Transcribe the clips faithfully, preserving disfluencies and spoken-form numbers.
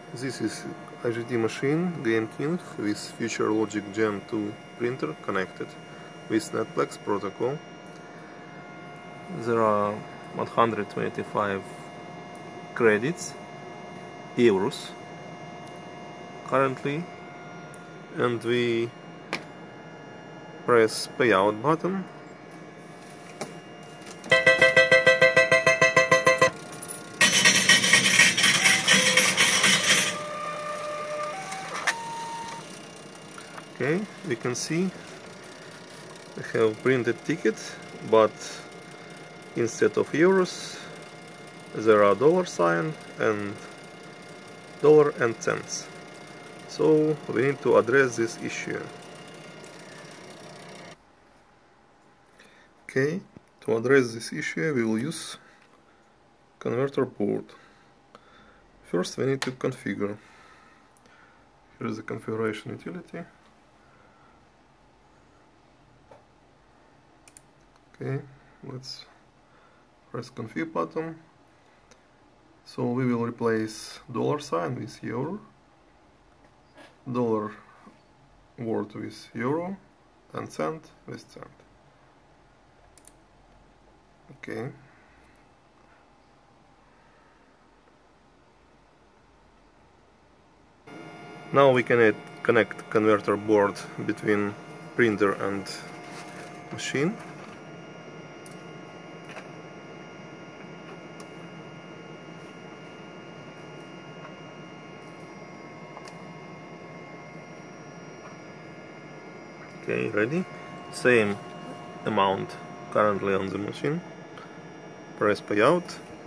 This is I G T machine Gain King with Future Logic Gen two printer connected with Netplex protocol. There are one hundred twenty-five credits, euros, currently, and we press payout button. Okay, we can see I have printed ticket, but instead of euros there are dollar sign and dollar and cents. So we need to address this issue. Okay, to address this issue we will use converter board. First we need to configure. Here is the configuration utility. Okay, let's press config button. So we will replace dollar sign with euro, dollar word with euro, and cent with cent. Okay. Now we can add, connect converter board between printer and machine. Okay, ready? Same amount currently on the machine. Press payout.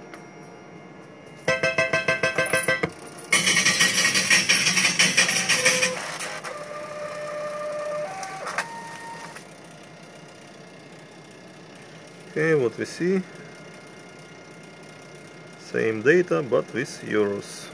Okay, what we see, same data but with euros.